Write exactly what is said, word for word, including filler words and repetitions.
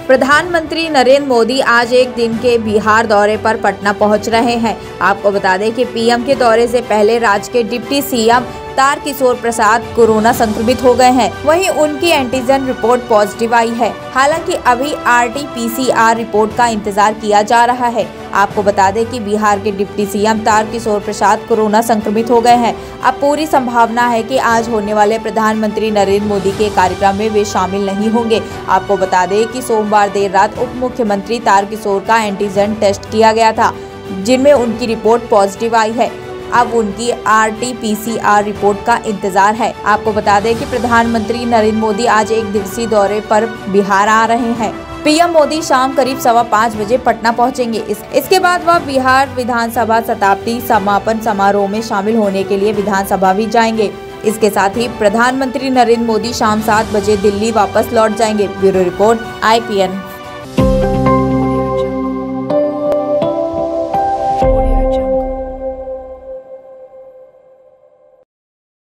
प्रधानमंत्री नरेंद्र मोदी आज एक दिन के बिहार दौरे पर पटना पहुंच रहे हैं। आपको बता दें कि पीएम के दौरे से पहले राज्य के deputy CM Tarkishore Prasad corona संक्रमित हो गए हैं। वहीं उनकी एंटीजन रिपोर्ट पॉजिटिव आई है। हालांकि अभी आरटी-पीसीआर रिपोर्ट का इंतजार किया जा रहा है। आपको बता दें कि बिहार के deputy CM Tarkishore Prasad corona संक्रमित हो गए हैं। अब पूरी संभावना है कि आज होने वाले प्रधानमंत्री नरेंद्र मोदी के कार्यक्रम में वे शामिल नहीं होंगे। आपको बता दें कि सोमवार देर रात उप मुख्यमंत्री तारकिशोर का एंटीजन टेस्ट किया गया था, जिनमें उनकी रिपोर्ट पॉजिटिव आई है। अब उनकी आरटी-पीसीआर रिपोर्ट का इंतजार है। आपको बता दें कि प्रधानमंत्री नरेंद्र मोदी आज एक दिवसीय दौरे पर बिहार आ रहे हैं। पीएम मोदी शाम करीब सवा पाँच बजे पटना पहुंचेंगे। इस, इसके बाद वह बिहार विधानसभा शताब्दी समापन समारोह में शामिल होने के लिए विधानसभा भी जाएंगे। इसके साथ ही प्रधानमंत्री नरेंद्र मोदी शाम सात बजे दिल्ली वापस लौट जाएंगे। Bureau report I P N.